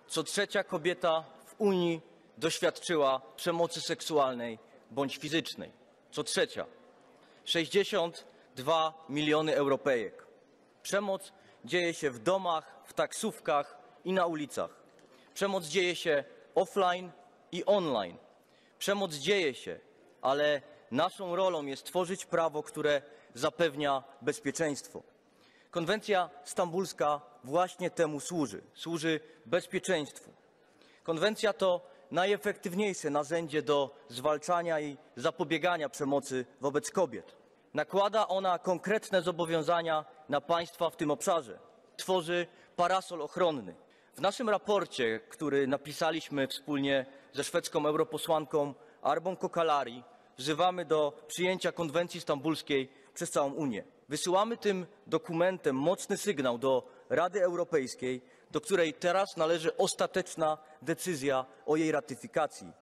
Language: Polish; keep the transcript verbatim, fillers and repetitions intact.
Co trzecia kobieta w Unii doświadczyła przemocy seksualnej bądź fizycznej. Co trzecia. sześćdziesiąt dwa miliony Europejek. Przemoc dzieje się w domach, w taksówkach i na ulicach. Przemoc dzieje się offline i online. Przemoc dzieje się, ale naszą rolą jest tworzyć prawo, które zapewnia bezpieczeństwo. Konwencja stambulska właśnie temu służy. Służy bezpieczeństwu. Konwencja to najefektywniejsze narzędzie do zwalczania i zapobiegania przemocy wobec kobiet. Nakłada ona konkretne zobowiązania na państwa w tym obszarze. Tworzy parasol ochronny. W naszym raporcie, który napisaliśmy wspólnie ze szwedzką europosłanką Arbą Kokalari, wzywamy do przyjęcia konwencji stambulskiej przez całą Unię. Wysyłamy tym dokumentem mocny sygnał do Rady Europejskiej, do której teraz należy ostateczna decyzja o jej ratyfikacji.